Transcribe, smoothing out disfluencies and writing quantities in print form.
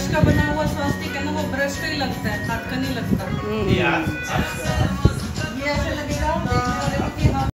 का बना हुआ स्वास्तिक है ना, वो ब्रश का ही लगता है, हाथ का नहीं लगता। ये ऐसे